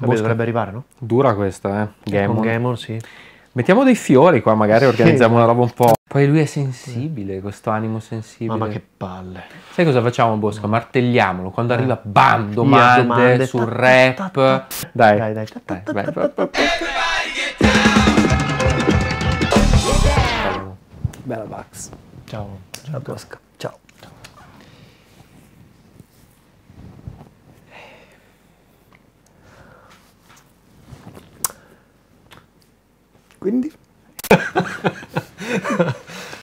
Vabbè, dovrebbe arrivare, no? Dura questa, Gammon. Con Gammon, sì. Mettiamo dei fiori qua, magari organizziamo una roba un po'. Poi lui è sensibile, questo animo sensibile. Mamma che palle. Sai cosa facciamo, Bosca? Martelliamolo. Quando arriva, bam, domande sul rap. Dai. Dai. Bella Vax. Ciao. Ciao, Bosca. Ciao. Quindi?